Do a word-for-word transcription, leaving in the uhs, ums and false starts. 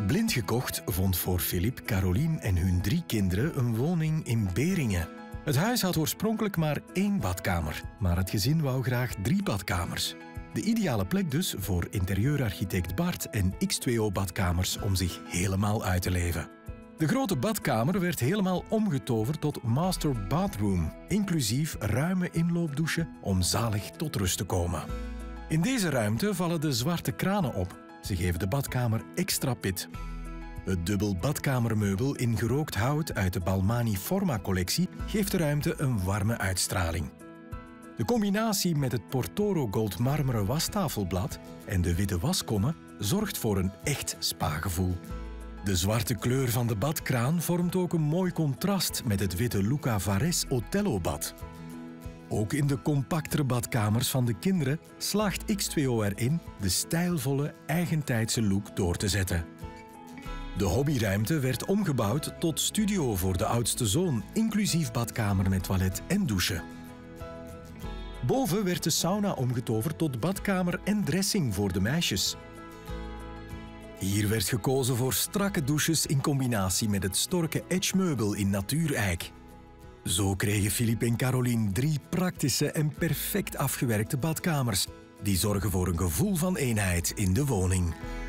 Blind gekocht vond voor Philippe, Caroline en hun drie kinderen een woning in Beringen. Het huis had oorspronkelijk maar één badkamer, maar het gezin wou graag drie badkamers. De ideale plek dus voor interieurarchitect Bart en X twee O-badkamers om zich helemaal uit te leven. De grote badkamer werd helemaal omgetoverd tot master bathroom, inclusief ruime inloopdouche om zalig tot rust te komen. In deze ruimte vallen de zwarte kranen op. Ze geven de badkamer extra pit. Het dubbel badkamermeubel in gerookt hout uit de Balmani Forma-collectie geeft de ruimte een warme uitstraling. De combinatie met het Portoro Gold marmeren wastafelblad en de witte waskommen zorgt voor een echt spa-gevoel. De zwarte kleur van de badkraan vormt ook een mooi contrast met het witte Luca Vares Otello-bad. Ook in de compactere badkamers van de kinderen slaagt X twee O erin de stijlvolle, eigentijdse look door te zetten. De hobbyruimte werd omgebouwd tot studio voor de oudste zoon, inclusief badkamer met toilet en douche. Boven werd de sauna omgetoverd tot badkamer en dressing voor de meisjes. Hier werd gekozen voor strakke douches in combinatie met het Storke Edge-meubel in natuureik. Zo kregen Philippe en Caroline drie praktische en perfect afgewerkte badkamers, die zorgen voor een gevoel van eenheid in de woning.